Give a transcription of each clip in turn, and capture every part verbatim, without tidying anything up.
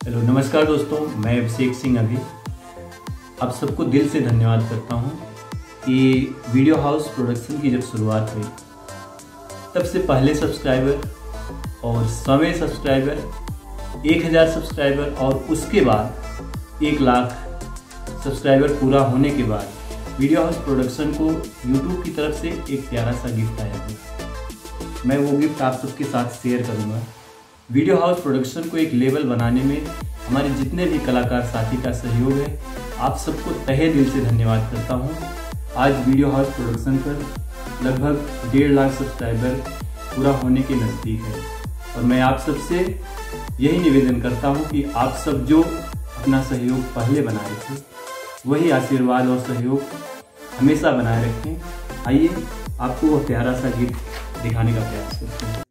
Hello नमस्कार दोस्तों, मैं अभिषेक सिंह अभी आप सबको दिल से धन्यवाद करता हूं कि वीडियो हाउस प्रोडक्शन की जब शुरुआत हुई तब से पहले सब्सक्राइबर और सौवें सब्सक्राइबर एक हज़ार सब्सक्राइबर और उसके बाद एक लाख सब्सक्राइबर पूरा होने के बाद वीडियो हाउस प्रोडक्शन को यूट्यूब की तरफ से एक प्यारा सा गिफ्ट आया था। मैं वो गिफ्ट आप सबके साथ शेयर करूँगा। वीडियो हाउस प्रोडक्शन को एक लेवल बनाने में हमारे जितने भी कलाकार साथी का सहयोग है, आप सबको तहे दिल से धन्यवाद करता हूं। आज वीडियो हाउस प्रोडक्शन पर लगभग डेढ़ लाख सब्सक्राइबर पूरा होने के नज़दीक है और मैं आप सबसे यही निवेदन करता हूं कि आप सब जो अपना सहयोग पहले बनाए थे वही आशीर्वाद और सहयोग हमेशा बनाए रखें। आइए आपको वह प्यारा सा गिफ्ट दिखाने का प्रयास करते हैं।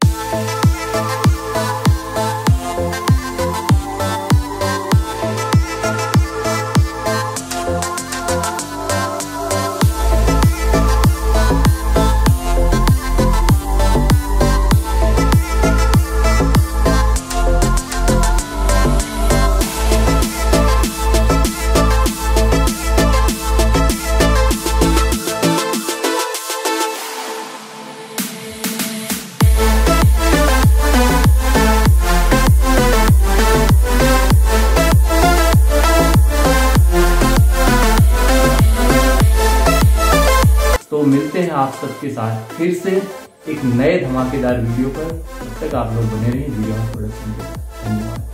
तो मिलते हैं आप सबके साथ फिर से एक नए धमाकेदार वीडियो पर। तब तक आप लोग बने रहिए वीडियो प्रोडक्शन के साथ। धन्यवाद।